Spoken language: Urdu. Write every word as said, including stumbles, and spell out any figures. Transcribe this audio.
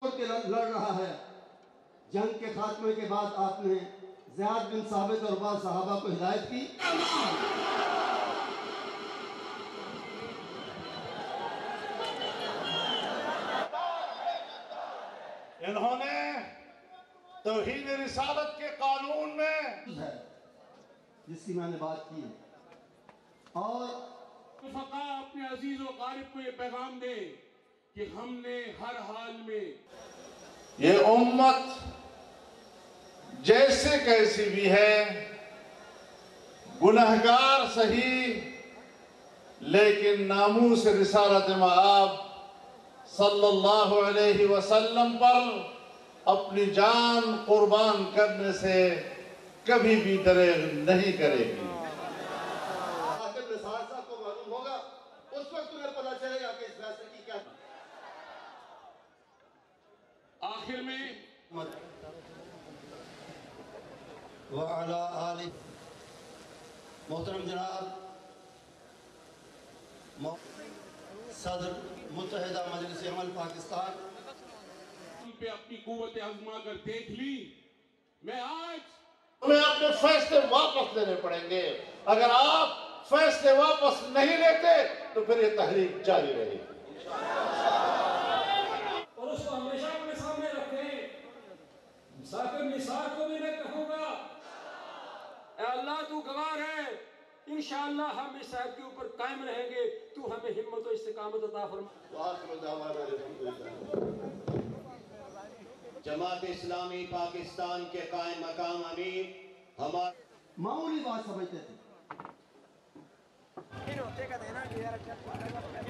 ہو کے لڑ رہا ہے۔ جنگ کے خاتمے کے بعد آپ نے زیاد بن ثابت اور بعض صحابہ کو ہدایت کی۔ انہوں نے توحید رسالت کے قانون میں جس کی میں نے بات کی ہے، اور فقہ اپنے عزیز و قارب کو یہ پیغام دے کہ ہم نے ہر حال میں یہ امت جیسے کیسی بھی ہے، گنہگار صحیح، لیکن ناموس رسالت مآب صلی اللہ علیہ وسلم پر اپنی جان قربان کرنے سے کبھی بھی دریغ نہیں کرے گی۔ آخر نثار صاحب کو معلوم ہوگا، اس وقت تمہیں پتہ چلے گا کہ اس فیصلے کی کیا آخر میں وعلی آلہ محترم جناب صدر متحدہ مجلس عمل پاکستان ان پہ اپنی قوت آزما کر دیکھ لی، میں آج ہمیں اپنے فیصلے واپس لینے پڑیں گے۔ اگر آپ فیصلے واپس نہیں لیتے تو پھر یہ تحریک جاری رہے گی۔ اور اس کو ہمیشہ اپنے سامنے رکھیں۔ مسافر نثار کو بھی میں کہوں گا، اے اللہ تو گواہ ہے، انشاءاللہ ہم اس عہد کے اوپر قائم رہیں گے، تو ہمیں ہمت و استقامت عطا فرما۔ وآخر دعوانا الحمدللہ۔ جماعت اسلامی پاکستان کے قائم مقام امیر ہمارے معمولی بات سمجھتے تھے۔